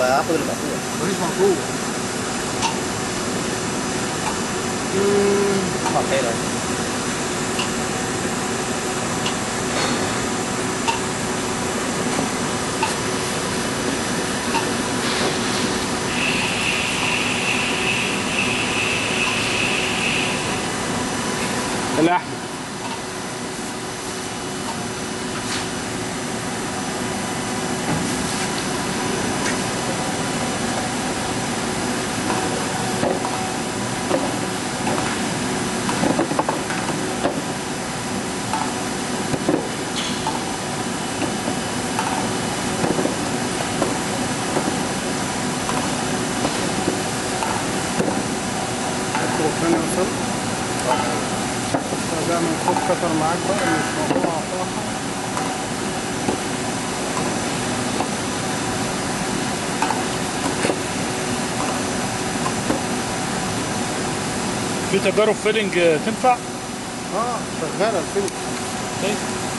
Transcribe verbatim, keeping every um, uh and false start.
هاخد المقطوع. مفيش مقطوع. اه حلو. اللحم ثاني وصل. ده من خد كتر معاك بقى مش موضوع صراحة. في تجارب فيلنج تنفع؟ اه شغاله الفيلم. طيب